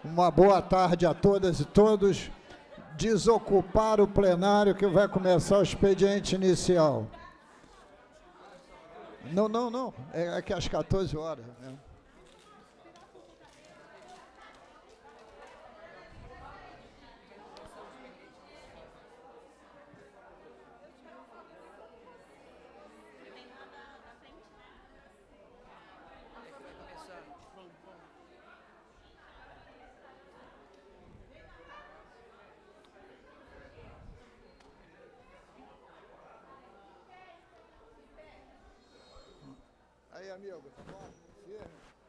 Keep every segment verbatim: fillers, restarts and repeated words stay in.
Uma boa tarde a todas e todos. Desocupar o plenário que vai começar o expediente inicial. Não, não, não. É que às quatorze horas. Né? Aí, amigo, tá bom? Firme.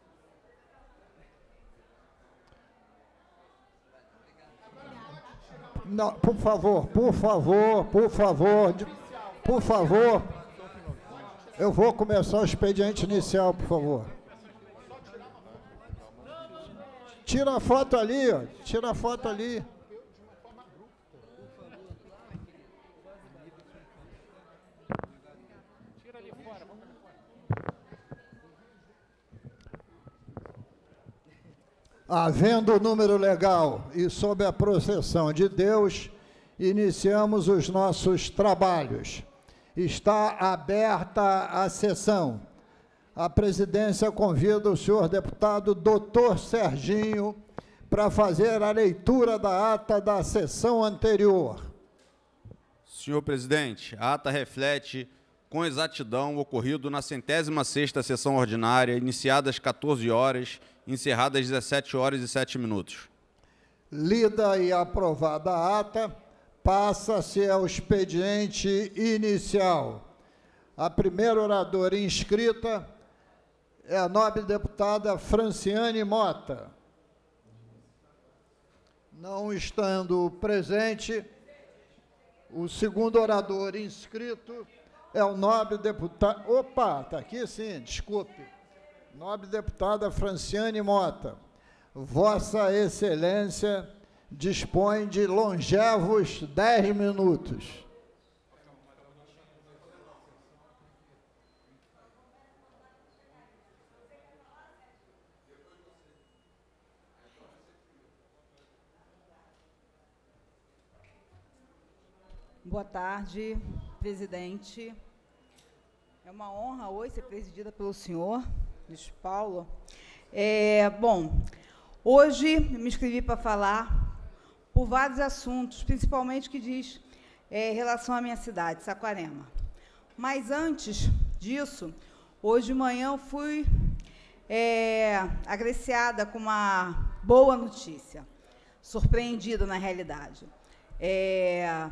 Não, por favor, por favor, por favor, por favor, eu vou começar o expediente inicial, por favor. Tira a foto ali, ó, tira a foto ali. Havendo o número legal e sob a proteção de Deus, iniciamos os nossos trabalhos. Está aberta a sessão. A presidência convida o senhor deputado doutor Serginho para fazer a leitura da ata da sessão anterior. Senhor presidente, a ata reflete com exatidão o ocorrido na centésima sexta sessão ordinária, iniciada às quatorze horas, encerrada às dezessete horas e sete minutos. Lida e aprovada a ata, passa-se ao expediente inicial. A primeira oradora inscrita é a nobre deputada Franciane Mota. Não estando presente, o segundo orador inscrito é o nobre deputado... Opa, está aqui sim, desculpe. Nobre deputada Franciane Mota, Vossa Excelência dispõe de longevos dez minutos. Boa tarde, presidente. É uma honra hoje ser presidida pelo senhor, Luiz Paulo. É, bom, hoje me inscrevi para falar por vários assuntos, principalmente que diz é, em relação à minha cidade, Saquarema. Mas antes disso, hoje de manhã eu fui é, agraciada com uma boa notícia, surpreendida na realidade. É,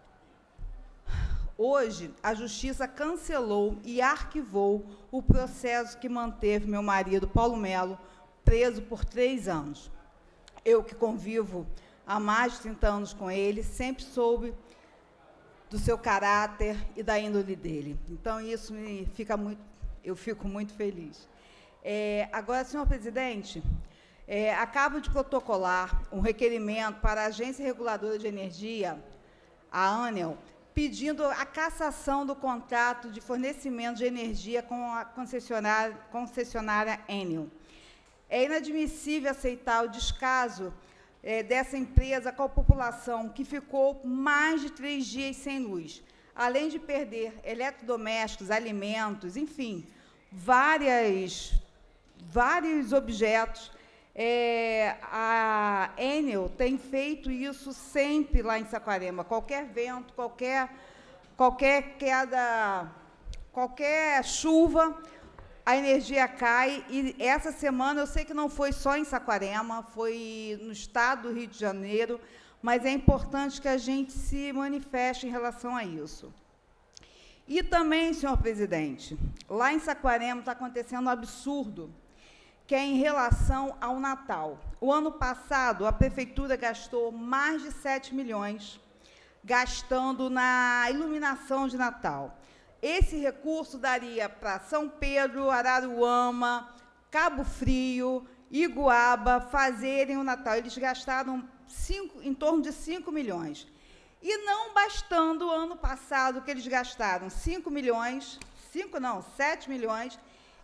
Hoje, a Justiça cancelou e arquivou o processo que manteve meu marido, Paulo Melo, preso por três anos. Eu, que convivo há mais de trinta anos com ele, sempre soube do seu caráter e da índole dele. Então, isso me fica muito, eu fico muito feliz. É, agora, senhor presidente, é, acabo de protocolar um requerimento para a Agência Reguladora de Energia, a ANEEL, pedindo a cassação do contrato de fornecimento de energia com a concessionária, concessionária Enel. É inadmissível aceitar o descaso é, dessa empresa com a população, que ficou mais de três dias sem luz, além de perder eletrodomésticos, alimentos, enfim, várias, vários objetos. É, a Enel tem feito isso sempre lá em Saquarema. Qualquer vento, qualquer, qualquer queda, qualquer chuva, a energia cai. E essa semana, eu sei que não foi só em Saquarema, foi no estado do Rio de Janeiro, mas é importante que a gente se manifeste em relação a isso. E também, senhor presidente, lá em Saquarema está acontecendo um absurdo, que é em relação ao Natal. O ano passado, a prefeitura gastou mais de sete milhões gastando na iluminação de Natal. Esse recurso daria para São Pedro, Araruama, Cabo Frio, Iguaba fazerem o Natal. Eles gastaram cinco, em torno de cinco milhões. E não bastando o ano passado, que eles gastaram cinco milhões, cinco não, sete milhões,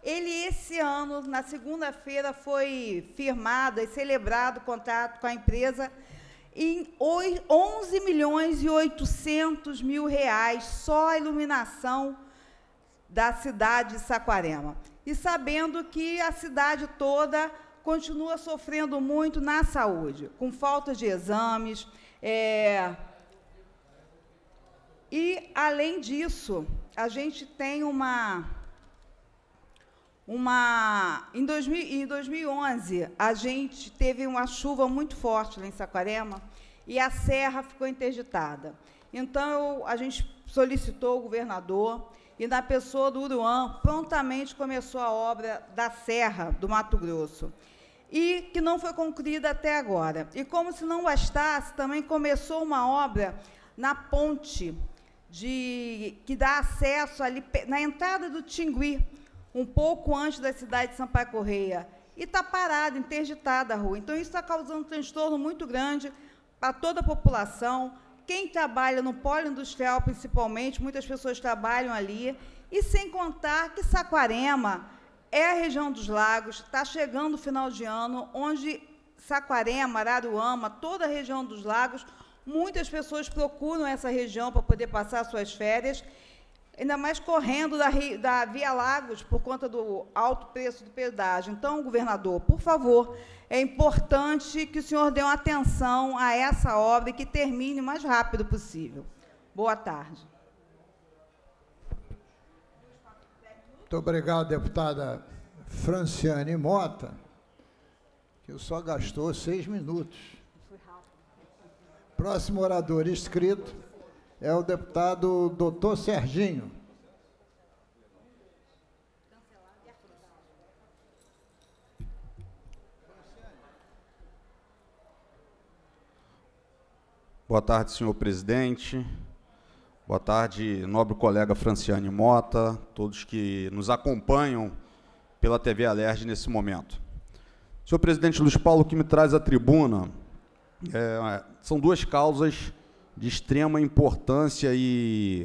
Ele, esse ano, na segunda-feira, foi firmado e celebrado o contrato com a empresa em onze milhões e oitocentos mil reais, só a iluminação da cidade de Saquarema. E sabendo que a cidade toda continua sofrendo muito na saúde, com falta de exames. É... E, além disso, a gente tem uma... uma em, dois mil, em dois mil e onze, a gente teve uma chuva muito forte lá em Saquarema e a serra ficou interditada. Então, a gente solicitou ao governador e, na pessoa do Uruan, prontamente começou a obra da Serra do Mato Grosso, e que não foi concluída até agora. E, como se não bastasse, também começou uma obra na ponte de, que dá acesso ali na entrada do Tingui, um pouco antes da cidade de Sampaio Correia, e está parada, interditada a rua. Então, isso está causando um transtorno muito grande para toda a população. Quem trabalha no polo industrial, principalmente, muitas pessoas trabalham ali, e sem contar que Saquarema é a região dos lagos, está chegando o final de ano, onde Saquarema, Araruama, toda a região dos lagos, muitas pessoas procuram essa região para poder passar suas férias, ainda mais correndo da, da Via Lagos por conta do alto preço do pedágio. Então, governador, por favor, é importante que o senhor dê uma atenção a essa obra e que termine o mais rápido possível. Boa tarde. Muito obrigado, deputada Franciane Mota, que só gastou seis minutos. Próximo orador inscrito é o deputado doutor Serginho. Boa tarde, senhor presidente. Boa tarde, nobre colega Franciane Mota, todos que nos acompanham pela T V Alerj nesse momento. Senhor presidente Luiz Paulo, o que me traz à tribuna é, são duas causas de extrema importância e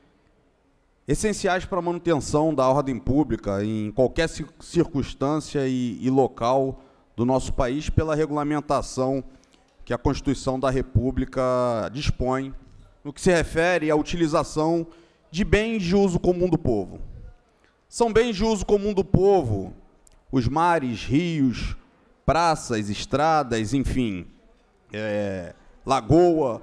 essenciais para a manutenção da ordem pública em qualquer circunstância e, e local do nosso país, pela regulamentação que a Constituição da República dispõe no que se refere à utilização de bens de uso comum do povo. São bens de uso comum do povo os mares, rios, praças, estradas, enfim, é, lagoa,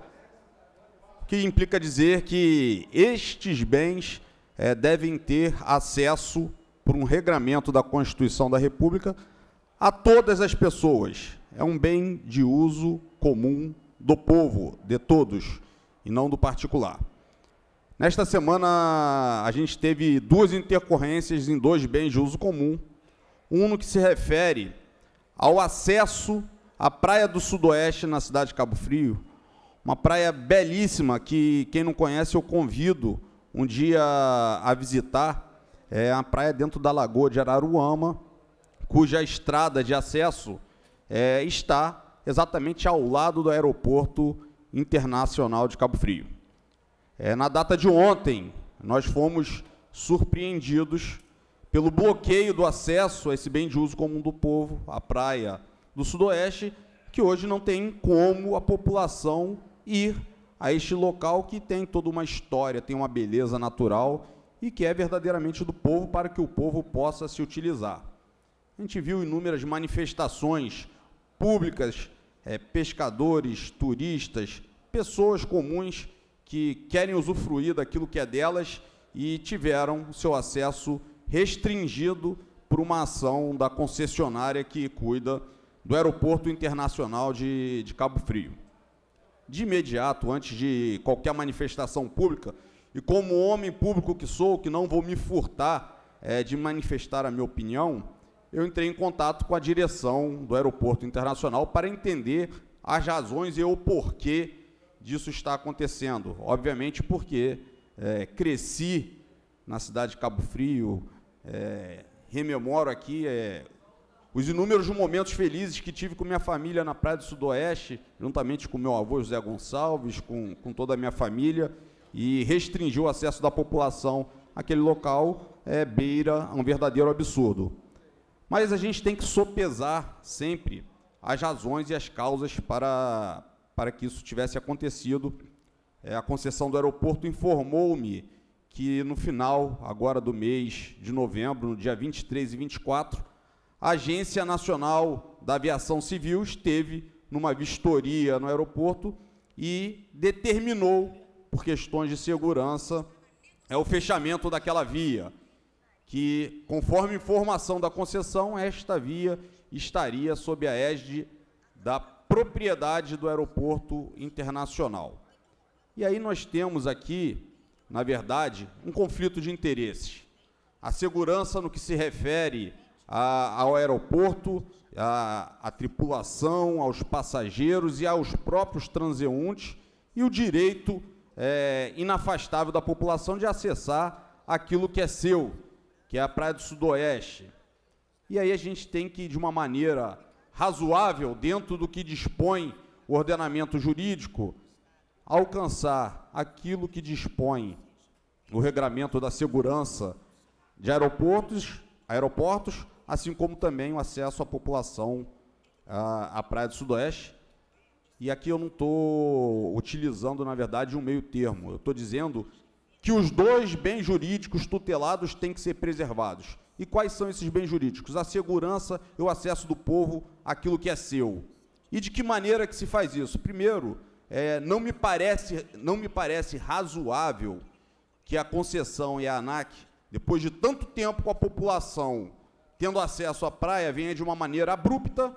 que implica dizer que estes bens é, devem ter acesso, por um regramento da Constituição da República, a todas as pessoas. É um bem de uso comum do povo, de todos, e não do particular. Nesta semana, a gente teve duas intercorrências em dois bens de uso comum, um no que se refere ao acesso à Praia do Sudoeste, na cidade de Cabo Frio, uma praia belíssima que, quem não conhece, eu convido um dia a visitar. É uma praia dentro da Lagoa de Araruama, cuja estrada de acesso é, está exatamente ao lado do Aeroporto Internacional de Cabo Frio. É, na data de ontem, nós fomos surpreendidos pelo bloqueio do acesso a esse bem de uso comum do povo, a Praia do Sudoeste, que hoje não tem como a população ir a este local que tem toda uma história, tem uma beleza natural e que é verdadeiramente do povo, para que o povo possa se utilizar. A gente viu inúmeras manifestações públicas, é, pescadores, turistas, pessoas comuns que querem usufruir daquilo que é delas e tiveram o seu acesso restringido por uma ação da concessionária que cuida do Aeroporto Internacional de, de Cabo Frio. De imediato, antes de qualquer manifestação pública, e como homem público que sou, que não vou me furtar é, de manifestar a minha opinião, eu entrei em contato com a direção do Aeroporto Internacional para entender as razões e o porquê disso está acontecendo. Obviamente porque é, cresci na cidade de Cabo Frio, é, rememoro aqui é, os inúmeros momentos felizes que tive com minha família na Praia do Sudoeste, juntamente com meu avô José Gonçalves, com, com toda a minha família, e restringiu o acesso da população aquele local é, beira um verdadeiro absurdo. Mas a gente tem que sopesar sempre as razões e as causas para, para que isso tivesse acontecido. É, a concessão do aeroporto informou-me que no final, agora do mês de novembro, no dia vinte e três e vinte e quatro, a Agência Nacional da Aviação Civil esteve numa vistoria no aeroporto e determinou, por questões de segurança, é o fechamento daquela via, que, conforme informação da concessão, esta via estaria sob a égide da propriedade do Aeroporto Internacional. E aí nós temos aqui, na verdade, um conflito de interesses. A segurança no que se refere a, ao aeroporto, a, a tripulação, aos passageiros e aos próprios transeuntes, e o direito é, inafastável da população de acessar aquilo que é seu, que é a Praia do Sudoeste. E aí a gente tem que, de uma maneira razoável, dentro do que dispõe o ordenamento jurídico, alcançar aquilo que dispõe o regramento da segurança de aeroportos, aeroportos, assim como também o acesso à população à, à Praia do Sudoeste. E aqui eu não estou utilizando, na verdade, um meio termo. Eu estou dizendo que os dois bens jurídicos tutelados têm que ser preservados. E quais são esses bens jurídicos? A segurança e o acesso do povo àquilo que é seu. E de que maneira que se faz isso? Primeiro, é, não me parece, não me parece razoável que a concessão e a ANAC, depois de tanto tempo com a população tendo acesso à praia, venha de uma maneira abrupta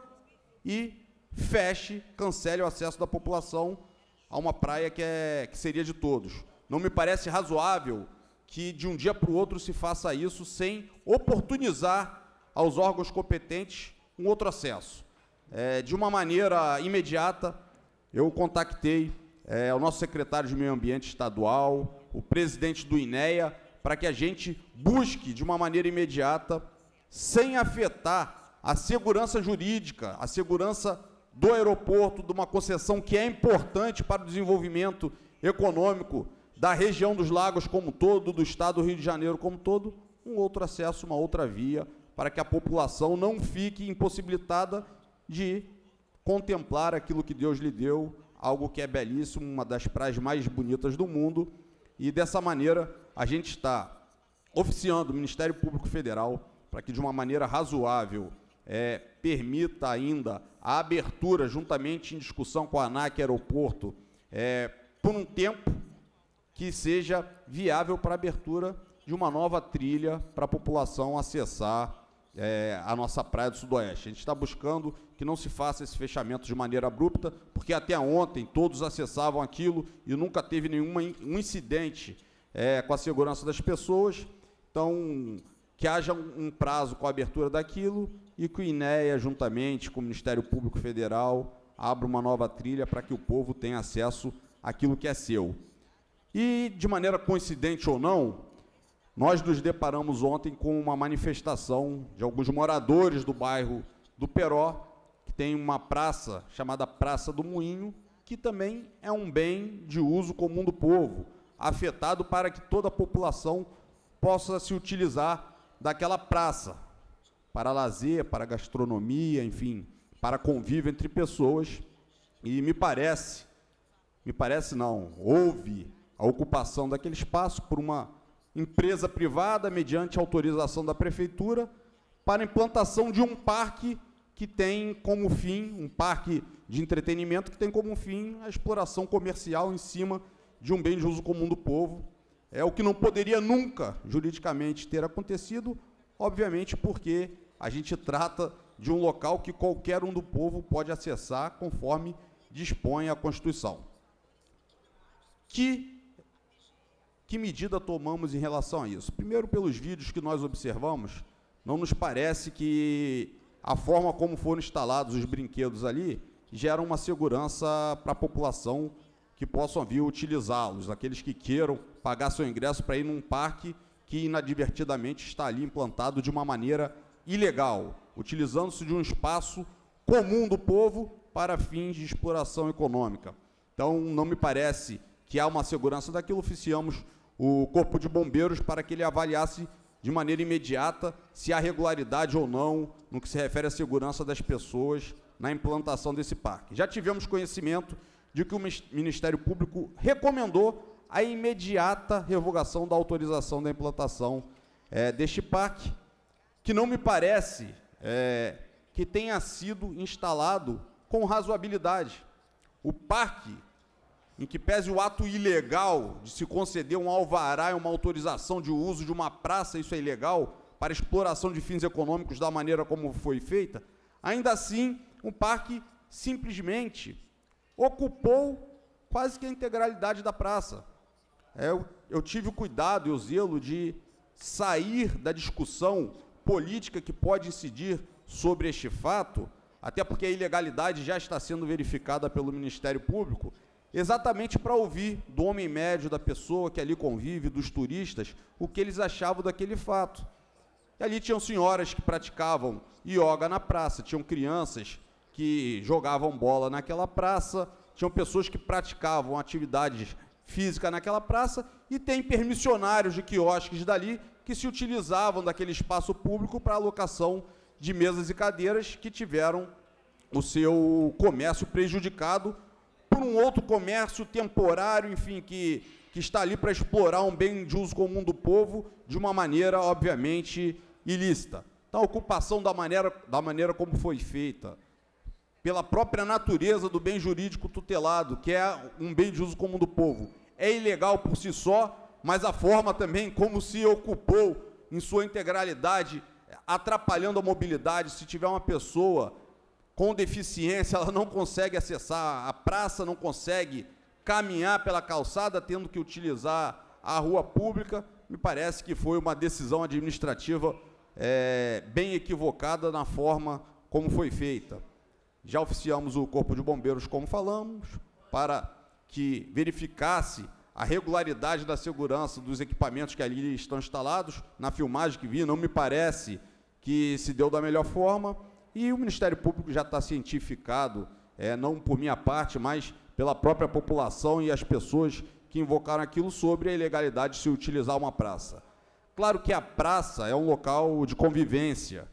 e feche, cancele o acesso da população a uma praia que, é, que seria de todos. Não me parece razoável que de um dia para o outro se faça isso sem oportunizar aos órgãos competentes um outro acesso. É, de uma maneira imediata, eu contactei é, o nosso secretário de Meio Ambiente estadual, o presidente do INEA, para que a gente busque de uma maneira imediata, sem afetar a segurança jurídica, a segurança do aeroporto, de uma concessão que é importante para o desenvolvimento econômico da região dos lagos como um todo, do estado do Rio de Janeiro como um todo, um outro acesso, uma outra via, para que a população não fique impossibilitada de contemplar aquilo que Deus lhe deu, algo que é belíssimo, uma das praias mais bonitas do mundo, e dessa maneira a gente está oficiando o Ministério Público Federal para que de uma maneira razoável é, permita ainda a abertura, juntamente em discussão com a ANAC Aeroporto, é, por um tempo que seja viável para a abertura de uma nova trilha para a população acessar é, a nossa Praia do Sudoeste. A gente está buscando que não se faça esse fechamento de maneira abrupta, porque até ontem todos acessavam aquilo e nunca teve nenhum um incidente é, com a segurança das pessoas. Então, que haja um, um prazo com a abertura daquilo e que o INEA, juntamente com o Ministério Público Federal, abra uma nova trilha para que o povo tenha acesso àquilo que é seu. E, de maneira coincidente ou não, nós nos deparamos ontem com uma manifestação de alguns moradores do bairro do Peró, que tem uma praça chamada Praça do Moinho, que também é um bem de uso comum do povo, afetado para que toda a população possa se utilizar daquela praça, para lazer, para gastronomia, enfim, para convívio entre pessoas. E me parece, me parece não, houve a ocupação daquele espaço por uma empresa privada, mediante autorização da prefeitura, para a implantação de um parque que tem como fim, um parque de entretenimento que tem como fim a exploração comercial em cima de um bem de uso comum do povo. É o que não poderia nunca, juridicamente, ter acontecido, obviamente porque a gente trata de um local que qualquer um do povo pode acessar conforme dispõe a Constituição. Que Que medida tomamos em relação a isso? Primeiro, pelos vídeos que nós observamos, não nos parece que a forma como foram instalados os brinquedos ali gera uma segurança para a população que possam vir utilizá-los, aqueles que queiram pagar seu ingresso para ir num parque que inadvertidamente está ali implantado de uma maneira ilegal, utilizando-se de um espaço comum do povo para fins de exploração econômica. Então, não me parece que há uma segurança daquilo. Oficiamos o Corpo de Bombeiros para que ele avaliasse de maneira imediata se há regularidade ou não no que se refere à segurança das pessoas na implantação desse parque. Já tivemos conhecimento de que o Ministério Público recomendou a imediata revogação da autorização da implantação é, deste parque, que não me parece é, que tenha sido instalado com razoabilidade. O parque, em que pese o ato ilegal de se conceder um alvará e uma autorização de uso de uma praça, isso é ilegal, para exploração de fins econômicos da maneira como foi feita, ainda assim, o parque simplesmente ocupou quase que a integralidade da praça. É, eu, eu tive o cuidado e o zelo de sair da discussão política que pode incidir sobre este fato, até porque a ilegalidade já está sendo verificada pelo Ministério Público, exatamente para ouvir do homem médio, da pessoa que ali convive, dos turistas, o que eles achavam daquele fato. E ali tinham senhoras que praticavam ioga na praça, tinham crianças que jogavam bola naquela praça, tinham pessoas que praticavam atividades físicas naquela praça, e tem permissionários de quiosques dali que se utilizavam daquele espaço público para alocação de mesas e cadeiras que tiveram o seu comércio prejudicado por um outro comércio temporário, enfim, que, que está ali para explorar um bem de uso comum do povo de uma maneira, obviamente, ilícita. Então, a ocupação da maneira, da maneira como foi feita, pela própria natureza do bem jurídico tutelado, que é um bem de uso comum do povo, é ilegal por si só, mas a forma também como se ocupou em sua integralidade, atrapalhando a mobilidade. Se tiver uma pessoa com deficiência, ela não consegue acessar a praça, não consegue caminhar pela calçada, tendo que utilizar a rua pública, me parece que foi uma decisão administrativa é, bem equivocada na forma como foi feita. Já oficiamos o Corpo de Bombeiros, como falamos, para que verificasse a regularidade da segurança dos equipamentos que ali estão instalados. Na filmagem que vi, não me parece que se deu da melhor forma, e o Ministério Público já está cientificado, é, não por minha parte, mas pela própria população e as pessoas que invocaram aquilo sobre a ilegalidade de se utilizar uma praça. Claro que a praça é um local de convivência.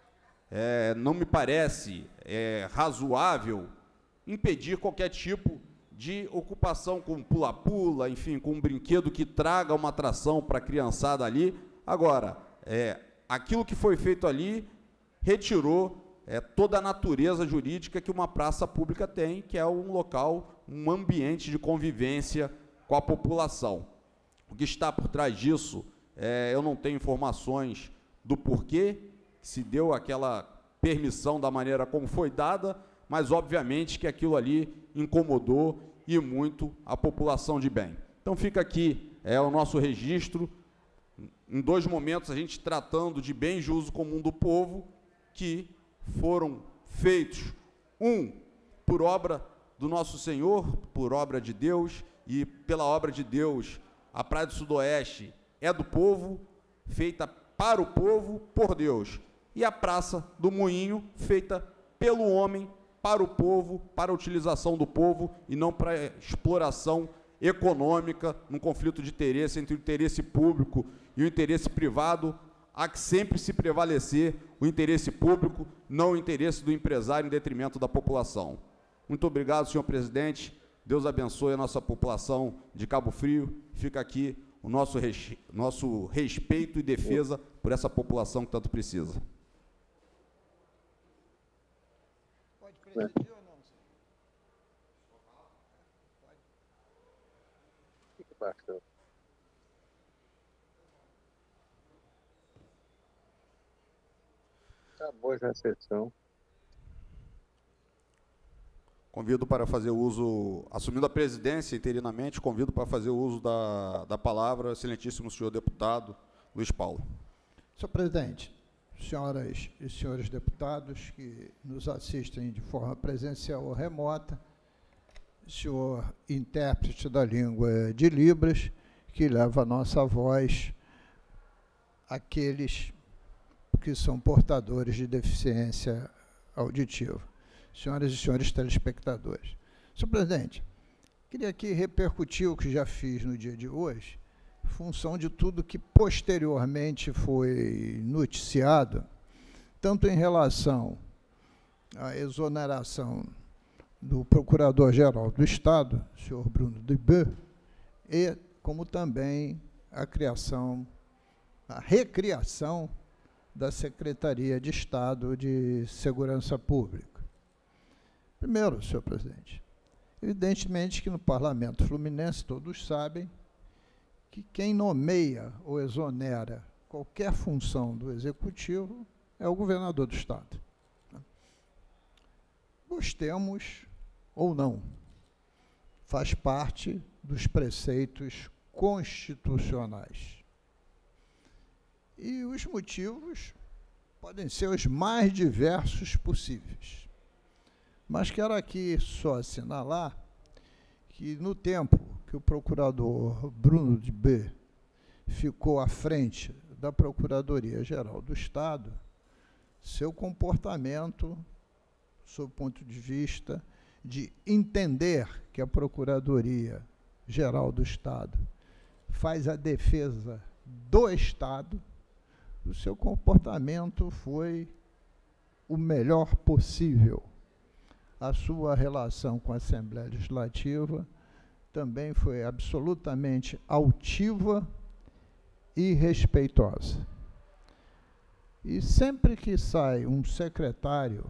É, não me parece é, razoável impedir qualquer tipo de ocupação com pula-pula, enfim, com um brinquedo que traga uma atração para a criançada ali. Agora, é, aquilo que foi feito ali retirou é, toda a natureza jurídica que uma praça pública tem, que é um local, um ambiente de convivência com a população. O que está por trás disso, é, eu não tenho informações do porquê que se deu aquela permissão da maneira como foi dada, mas, obviamente, que aquilo ali incomodou e muito a população de bem. Então, fica aqui é, o nosso registro, em dois momentos, a gente tratando de bens de uso comum do povo, que foram feitos, um, por obra do nosso Senhor, por obra de Deus, e pela obra de Deus, a Praia do Sudoeste é do povo, feita para o povo, por Deus, e a Praça do Moinho, feita pelo homem, para o povo, para a utilização do povo, e não para exploração econômica, num conflito de interesse entre o interesse público e o interesse privado. Há que sempre se prevalecer o interesse público, não o interesse do empresário em detrimento da população. Muito obrigado, senhor presidente. Deus abençoe a nossa população de Cabo Frio. Fica aqui o nosso, res, nosso respeito e defesa por essa população que tanto precisa. Pode presidir ou não? Fique baixo. Acabou já a sessão. Convido para fazer uso, assumindo a presidência interinamente, convido para fazer uso da, da palavra, excelentíssimo senhor deputado Luiz Paulo. Senhor presidente, senhoras e senhores deputados que nos assistem de forma presencial ou remota, senhor intérprete da língua de Libras, que leva a nossa voz àqueles que são portadores de deficiência auditiva. Senhoras e senhores telespectadores. Senhor presidente, queria aqui repercutir o que já fiz no dia de hoje, função de tudo que posteriormente foi noticiado, tanto em relação à exoneração do Procurador-Geral do Estado, senhor Bruno Debê, e como também a criação, a recriação da Secretaria de Estado de Segurança Pública. Primeiro, senhor presidente, evidentemente que no Parlamento Fluminense todos sabem que quem nomeia ou exonera qualquer função do Executivo é o governador do Estado. Gostemos ou não, faz parte dos preceitos constitucionais. E os motivos podem ser os mais diversos possíveis. Mas quero aqui só assinalar que, no tempo que o procurador Bruno Debê ficou à frente da Procuradoria-Geral do Estado, seu comportamento, sob o ponto de vista de entender que a Procuradoria-Geral do Estado faz a defesa do Estado, o seu comportamento foi o melhor possível. A sua relação com a Assembleia Legislativa também foi absolutamente altiva e respeitosa. E sempre que sai um secretário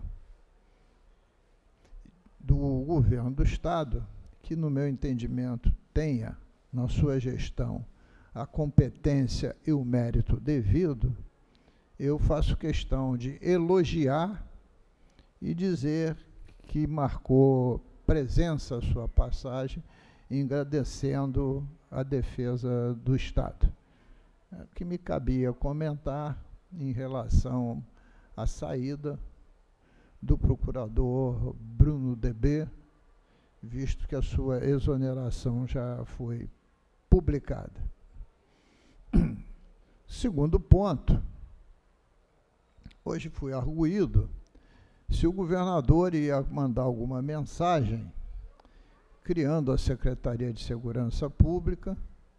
do governo do Estado, que, no meu entendimento, tenha na sua gestão a competência e o mérito devido, eu faço questão de elogiar e dizer que marcou presença a sua passagem, agradecendo a defesa do Estado. É, que me cabia comentar em relação à saída do procurador Bruno Debê, visto que a sua exoneração já foi publicada. Segundo ponto, hoje fui arguído se o governador ia mandar alguma mensagem criando a Secretaria de Segurança Pública,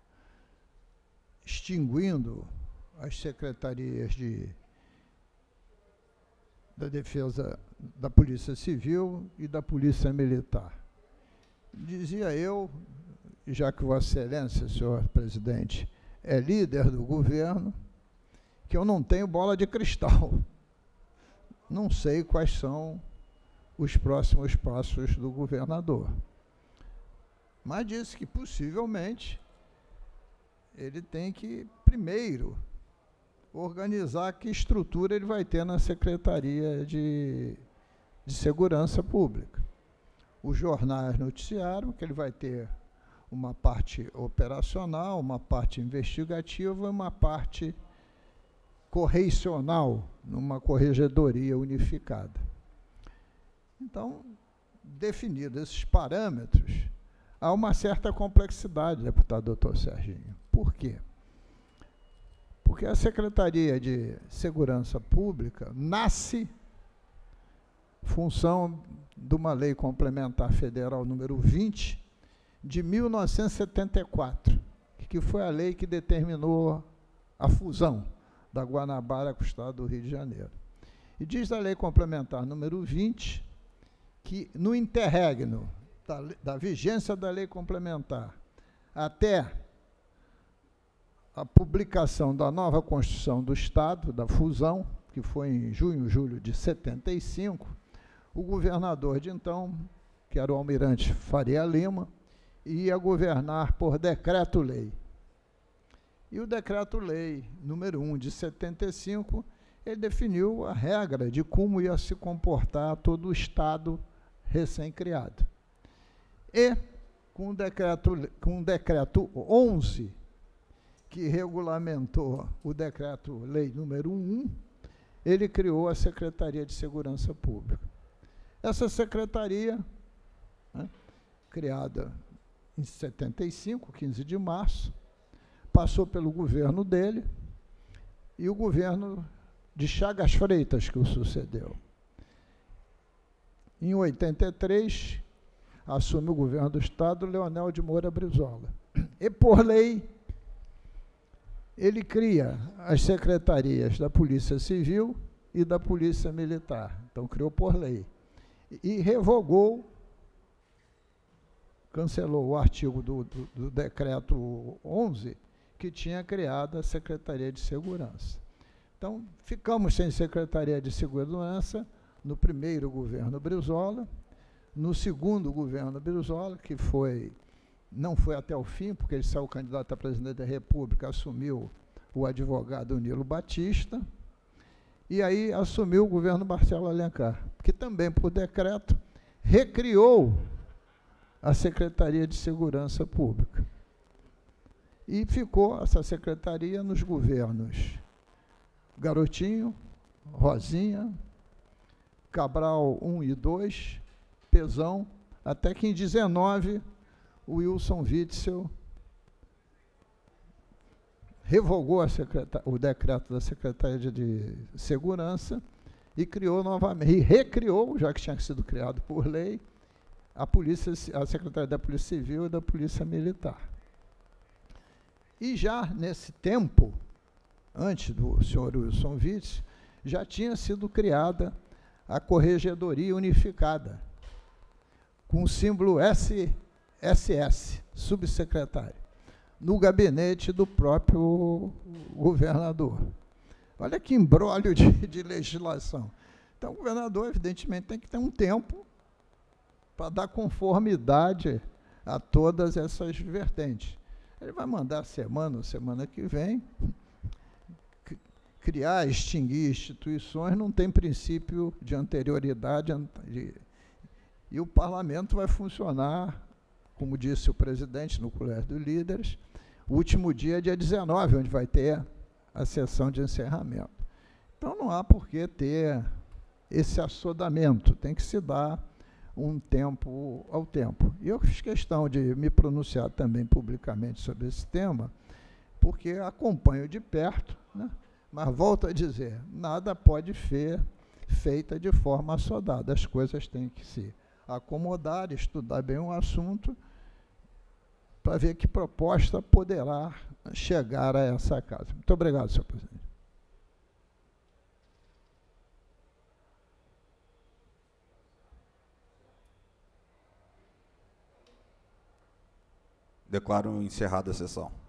extinguindo as secretarias de, da Defesa da Polícia Civil e da Polícia Militar. Dizia eu, já que Vossa Excelência, senhor presidente, é líder do governo, que eu não tenho bola de cristal. Não sei quais são os próximos passos do governador. Mas disse que, possivelmente, ele tem que, primeiro, organizar que estrutura ele vai ter na Secretaria de, de Segurança Pública. Os jornais noticiaram que ele vai ter uma parte operacional, uma parte investigativa e uma parte correicional, numa corregedoria unificada. Então, definidos esses parâmetros, há uma certa complexidade, deputado doutor Serginho. Por quê? Porque a Secretaria de Segurança Pública nasce função de uma lei complementar federal número vinte, de mil novecentos e setenta e quatro, que foi a lei que determinou a fusão da Guanabara com o Estado do Rio de Janeiro. E diz a lei complementar número vinte, que no interregno da, da vigência da lei complementar até a publicação da nova Constituição do Estado, da fusão, que foi em junho, julho de setenta e cinco, o governador de então, que era o almirante Faria Lima, ia governar por decreto-lei. E o decreto-lei número um de setenta e cinco, ele definiu a regra de como ia se comportar todo o Estado recém-criado. E, com o decreto, com o decreto onze, que regulamentou o decreto-lei número um, ele criou a Secretaria de Segurança Pública. Essa secretaria, né, criada em setenta e cinco, quinze de março, passou pelo governo dele e o governo de Chagas Freitas, que o sucedeu. Em oitenta e três, assume o governo do Estado Leonel de Moura Brizola. E, por lei, ele cria as secretarias da Polícia Civil e da Polícia Militar. Então, criou por lei. E revogou, cancelou o artigo do, do, do decreto onze, que tinha criado a Secretaria de Segurança. Então, ficamos sem Secretaria de Segurança no primeiro governo Brizola, no segundo governo Brizola, que foi, não foi até o fim, porque ele saiu candidato a presidente da República, assumiu o advogado Nilo Batista, e aí assumiu o governo Marcelo Alencar, que também, por decreto, recriou a Secretaria de Segurança Pública. E ficou essa secretaria nos governos Garotinho, Rosinha, Cabral um e dois, Pezão, até que em dezenove o Wilson Witzel revogou a o decreto da Secretaria de Segurança e criou novamente, e recriou, já que tinha sido criado por lei, a, polícia, a Secretaria da Polícia Civil e da Polícia Militar. E já nesse tempo, antes do senhor Wilson Witzel, já tinha sido criada a Corregedoria Unificada, com o símbolo S S S, subsecretário, no gabinete do próprio governador. Olha que imbróglio de, de legislação. Então, o governador, evidentemente, tem que ter um tempo para dar conformidade a todas essas vertentes. Ele vai mandar semana, semana que vem, criar, extinguir instituições, não tem princípio de anterioridade, de, e o parlamento vai funcionar, como disse o presidente no Colégio dos Líderes, o último dia é dia dezenove, onde vai ter a sessão de encerramento. Então, não há por que ter esse assodamento, tem que se dar um tempo ao tempo. E eu fiz questão de me pronunciar também publicamente sobre esse tema, porque acompanho de perto, né? Mas volto a dizer, nada pode ser feita de forma assodada, as coisas têm que se acomodar, estudar bem o assunto, para ver que proposta poderá chegar a essa casa. Muito obrigado, senhor presidente. Declaro encerrada a sessão.